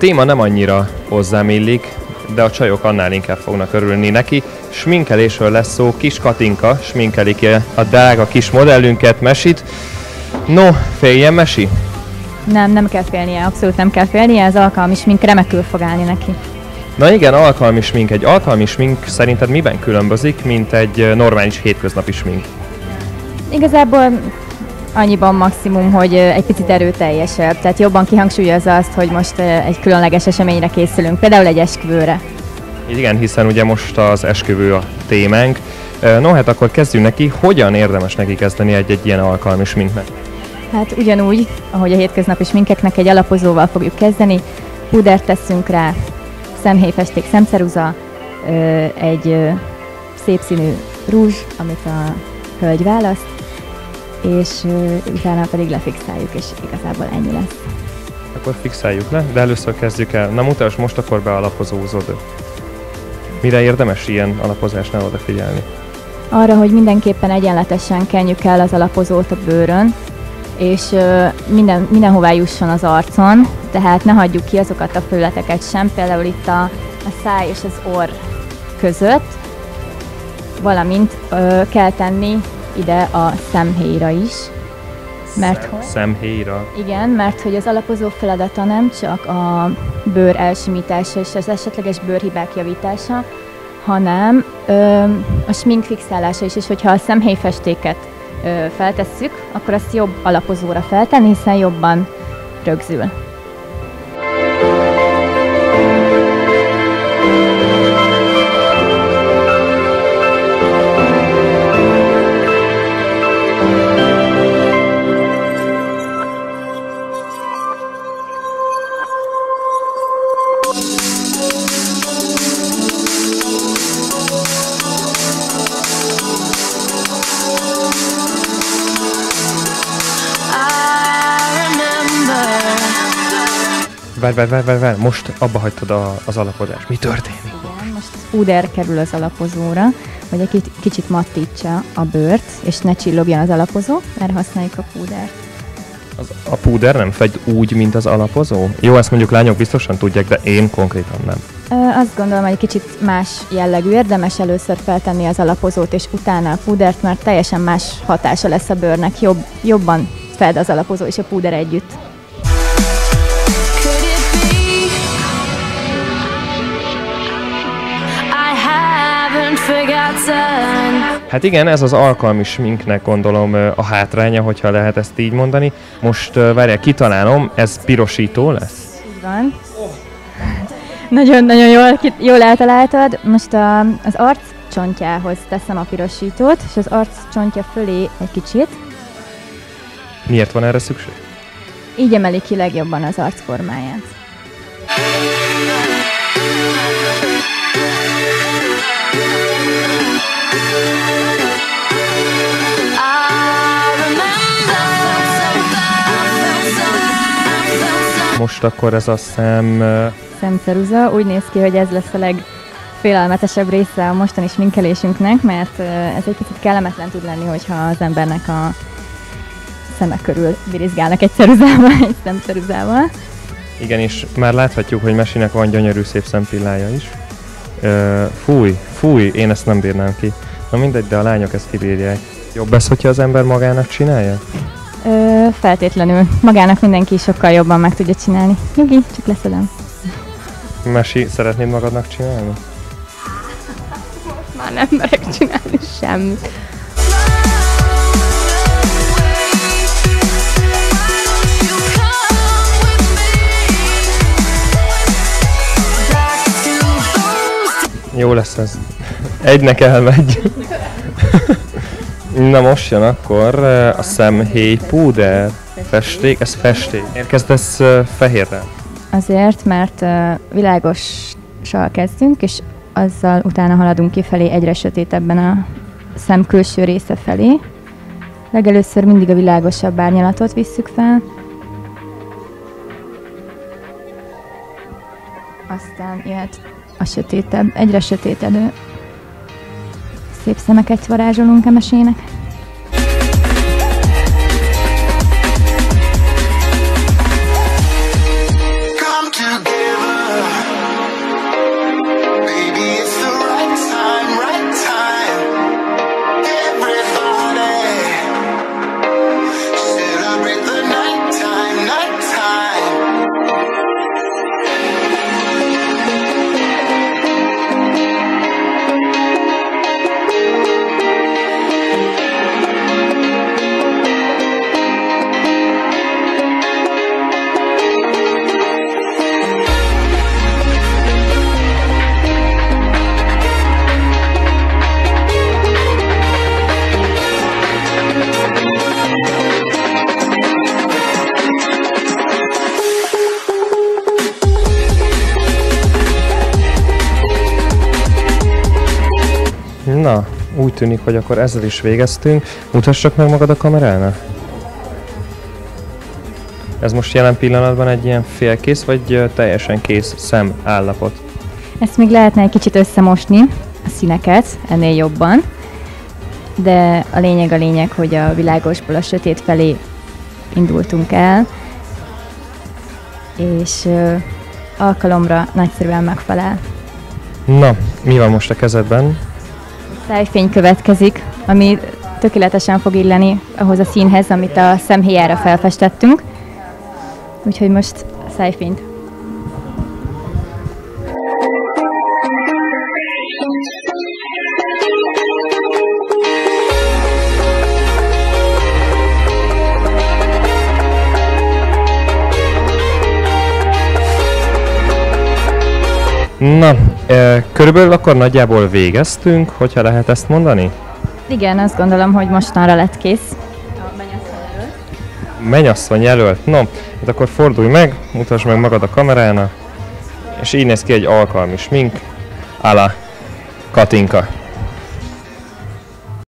téma nem annyira hozzám illik, de a csajok annál inkább fognak örülni neki. Sminkelésről lesz szó, kis Katinka sminkelik a drága kis modellünket, Mesit. No, féljen, Mesi? Nem kell félnie, abszolút nem kell félnie, az alkalmi smink remekül fog állni neki. Na igen, alkalmi smink. Egy alkalmi smink szerinted miben különbözik, mint egy normális hétköznapi smink? Igazából annyiban maximum, hogy egy picit erőteljesebb, tehát jobban kihangsúlyozza azt, hogy most egy különleges eseményre készülünk, például egy esküvőre. Igen, hiszen ugye most az esküvő a témánk. No, hát akkor kezdjünk neki. Hogyan érdemes neki kezdeni egy ilyen alkalmi sminknek? Hát ugyanúgy, ahogy a hétköznapi sminkeknek, egy alapozóval fogjuk kezdeni. Púdert teszünk rá, szemhéjfesték, szemceruza, egy szép színű rúzs, amit a hölgy választ, és utána pedig lefixáljuk, és igazából ennyi lesz. Akkor fixáljuk le, de először kezdjük el. Na mutasd, most akkor bealapozózod. Mire érdemes ilyen alapozásnál odafigyelni? Arra, hogy mindenképpen egyenletesen kenjük el az alapozót a bőrön, és mindenhová jusson az arcon, tehát ne hagyjuk ki azokat a felületeket sem, például itt a száj és az orr között, valamint kell tenni ide a szemhéjra is. Szemhéjra? Igen, mert hogy az alapozó feladata nem csak a bőr elsimítása és az esetleges bőrhibák javítása, hanem a smink fixálása is, és hogyha a szemhéjfestéket feltesszük, akkor azt jobb alapozóra feltenni, hiszen jobban rögzül. Várj, most abba hagytad az alapozást. Mi történik? Igen, most púder kerül az alapozóra, hogy egy kicsit mattítsa a bőrt, és ne csillogjon az alapozó, erre használjuk a púdert. A púder nem fegy úgy, mint az alapozó? Jó, ezt mondjuk lányok biztosan tudják, de én konkrétan nem. Azt gondolom, hogy egy kicsit más jellegű, érdemes először feltenni az alapozót, és utána a púdert, mert teljesen más hatása lesz a bőrnek, jobban fed az alapozó és a púder együtt. Hát igen, ez az alkalmi sminknek gondolom a hátránya, hogyha lehet ezt így mondani. Most várjál, kitalálom, ez pirosító lesz? Így van. Nagyon-nagyon jól eltaláltad. Most az arc csontjához teszem a pirosítót, és az arc csontja fölé egy kicsit. Miért van erre szükség? Így emeli ki legjobban az arc formáját. Most akkor ez a szemceruza. Úgy néz ki, hogy ez lesz a legfélelmetesebb része a mostani sminkelésünknek, mert ez egy kicsit kellemetlen tud lenni, hogyha az embernek a szemek körül virizgálnak egy ceruzával, egy szemceruzával. Igen, és már láthatjuk, hogy Mesinek van gyönyörű szép szempillája is. Fúj, én ezt nem bírnám ki. Na mindegy, de a lányok ezt kibírják. Jobb ez, hogyha az ember magának csinálja? Feltétlenül. Magának mindenki sokkal jobban meg tudja csinálni. Nyugi, csak leszedem. Mesi, szeretnéd magadnak csinálni? Most már nem merek csinálni semmit. Jó lesz ez. Egynek elmegy. Na most jön akkor a szemhéj púder. Festék, ez festék. Miért kezdesz fehérrel? Azért, mert világossal kezdünk, és azzal utána haladunk kifelé egyre sötétebben a szem külső része felé. Legelőször mindig a világosabb árnyalatot visszük fel. Aztán jöhet a sötétebb, egyre sötétedő szép szemeket varázsolunk a Mesének. Come together. Baby, it's the right time, right time. Everybody celebrate the nighttime, nighttime. Na, úgy tűnik, hogy akkor ezzel is végeztünk. Mutass csak meg magad a kamerának. Ez most jelen pillanatban egy ilyen félkész, vagy teljesen kész szem állapot? Ezt még lehetne egy kicsit összemosni, a színeket, ennél jobban. De a lényeg, hogy a világosból a sötét felé indultunk el, és alkalomra nagyszerűen megfelel. Na, mi van most a kezedben? Szájfény következik, ami tökéletesen fog illeni ahhoz a színhez, amit a szemhéjára felfestettünk. Úgyhogy most a szájfényt. Na, körülbelül akkor nagyjából végeztünk, hogyha lehet ezt mondani? Igen, azt gondolom, hogy mostanra lett kész. A mennyasszony jelölt. Mennyasszony jelölt. No, hát akkor fordulj meg, mutasd meg magad a kamerának, és így néz ki egy alkalmi smink, à la Katinka.